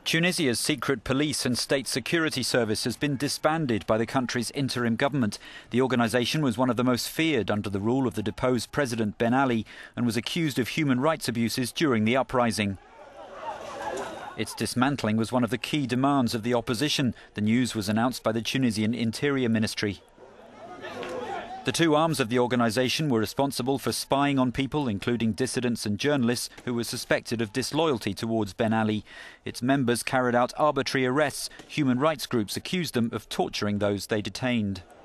Tunisia's secret police and state security service has been disbanded by the country's interim government. The organisation was one of the most feared under the rule of the deposed President Ben Ali and was accused of human rights abuses during the uprising. Its dismantling was one of the key demands of the opposition. The news was announced by the Tunisian Interior Ministry. The two arms of the organisation were responsible for spying on people, including dissidents and journalists, who were suspected of disloyalty towards Ben Ali. Its members carried out arbitrary arrests. Human rights groups accused them of torturing those they detained.